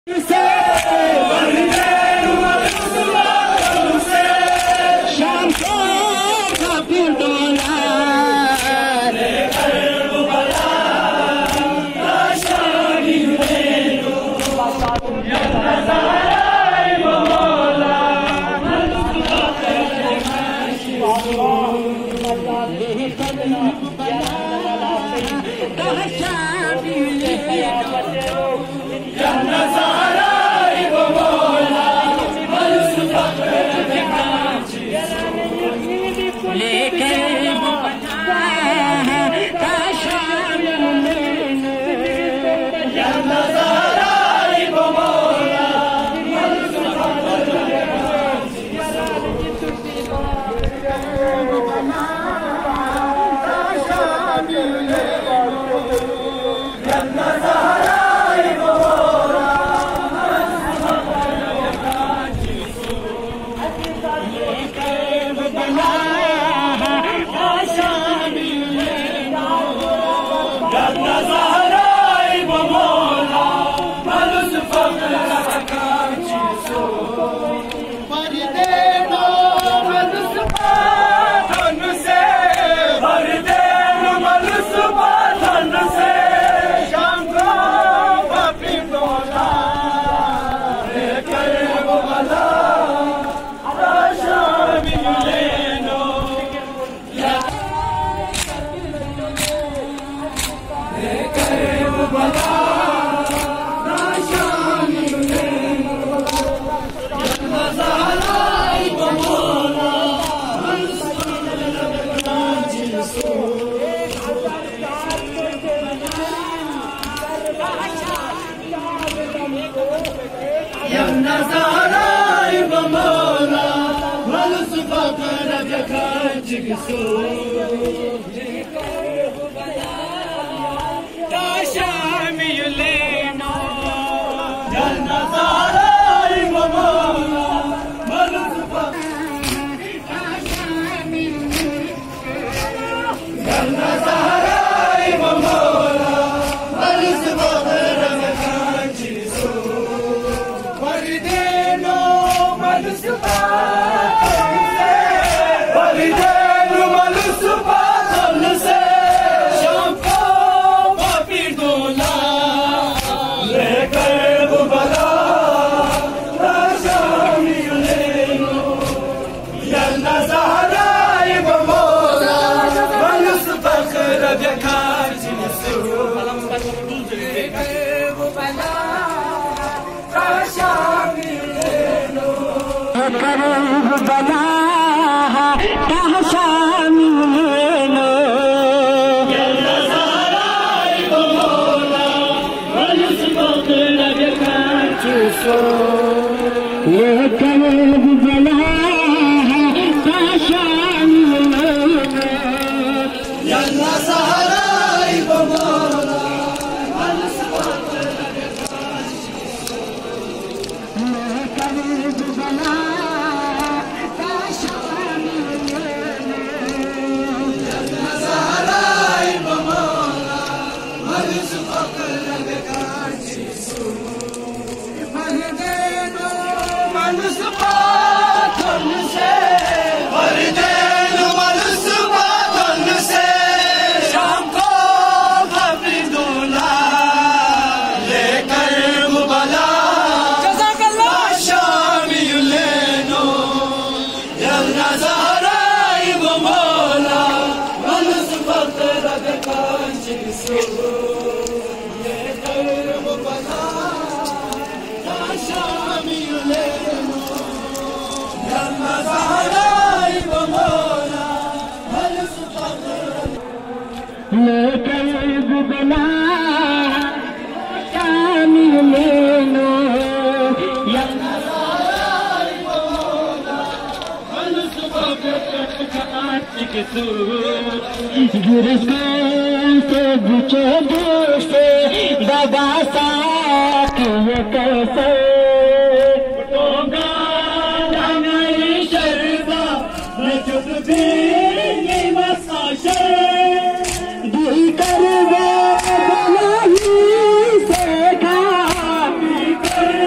कर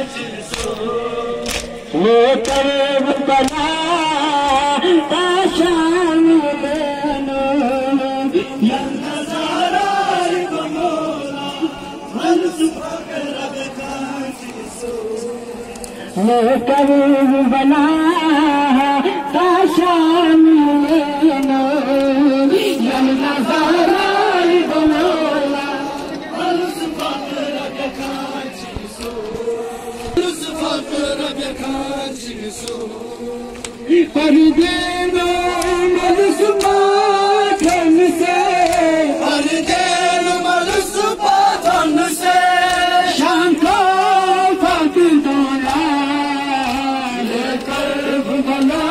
लेकर बना ताशान लेनो लेकर बना ताशान लेनो पर देनो मलसुपातन से पर देनो मलसुपातन से शाम को फातु दोला लेकर बना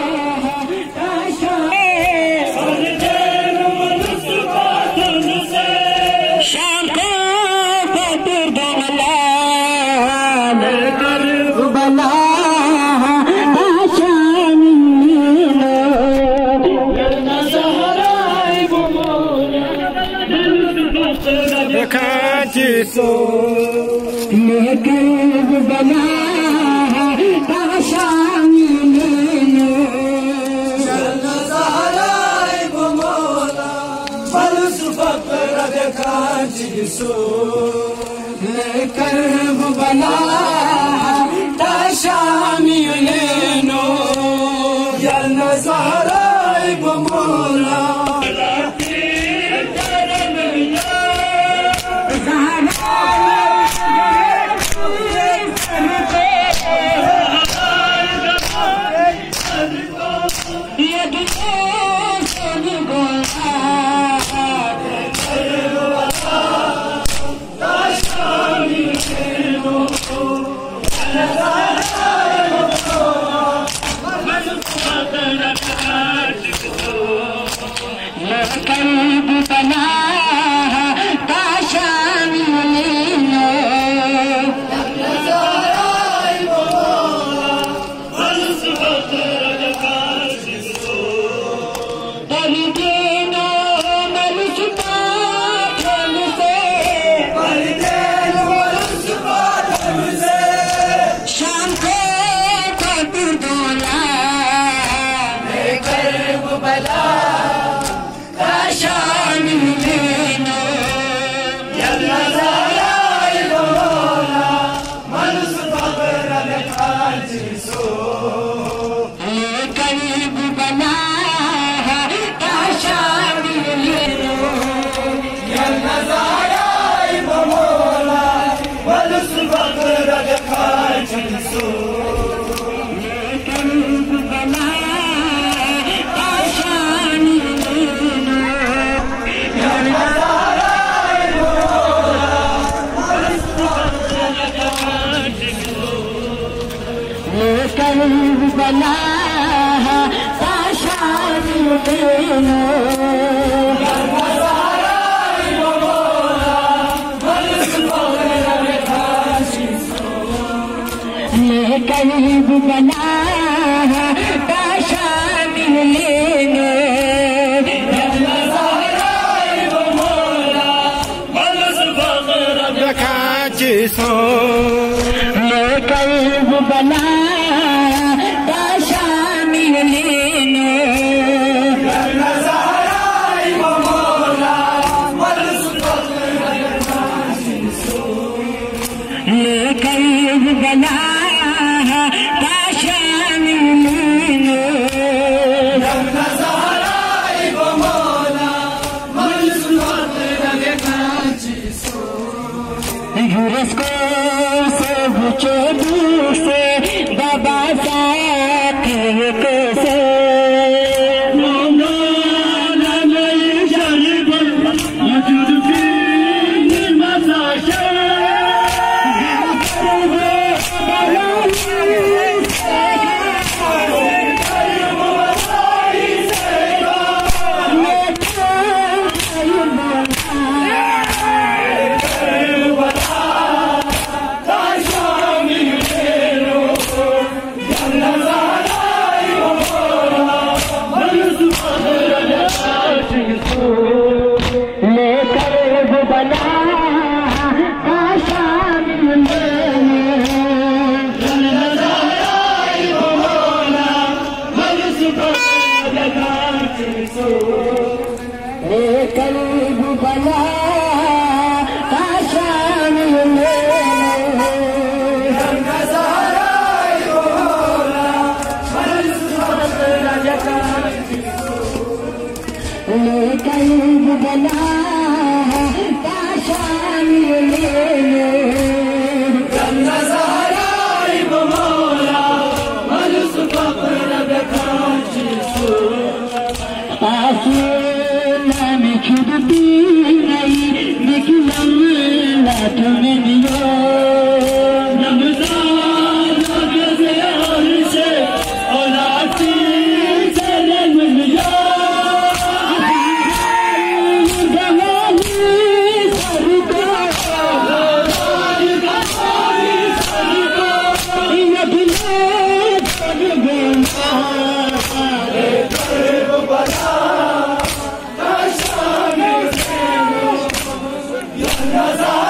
पर देनो मलसुपातन से शाम को फातु दोला लेकर बना सो लेकर बना ताशान लेनो नज़ाराए वो मौला बलस फकर देखा जिसो लेकर बना ताशान लेनो नज़ाराए वो मौला करीब बना ताशान लेनो पर देनो मलसुपातन से पर देनो मलसुपातन से शाम को फातु दोला लेकर बला ताशान लेनो नज़ाराए वो मौला मलसुपातन देखा जिसो करीब बना ताशान लेनो नज़ाराए वो मौला मलसुपातन देखा जिसो करीब बना ताशान करीब बना ताशान लेनो करीब बना ताशान लेनो देखा जिसो करीब बना ताशान लेनो नज़ाराए वो मौला मलसुपातन देखा जिसो करीब बना ताशान लेनो नज़ाराए वो मौला मलसुपातन देखा जिसो को से बुचे से बाबा साथ से कल्ब बना काशान छुटती नहीं निकलम लाठ में दियो रमजान से और से औलाती से मिलियो गवाही सरको Nazar